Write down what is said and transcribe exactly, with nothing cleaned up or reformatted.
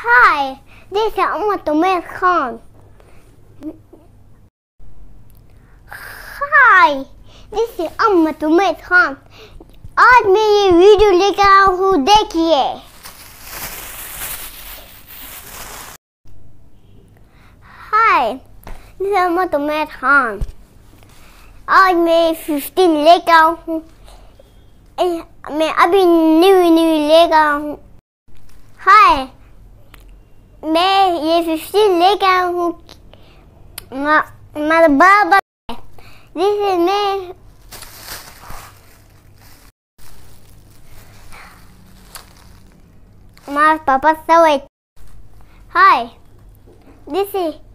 Hi, this is UMAIR Khan. Hi, this is UMAIR Khan. आज मैं ये video लेकर आया हूँ, देखिए। Hi, this is UMAIR Khan. आज मैं फिफ्टीन लेकर आया हूँ। मैं अभी न्यू न्यू लेकर आया हूँ। Hi, मैं ये फिफ्टीन लेकर आया हूँ। मेरा बाबा है। This is मैं my papa saw it. Hi, this is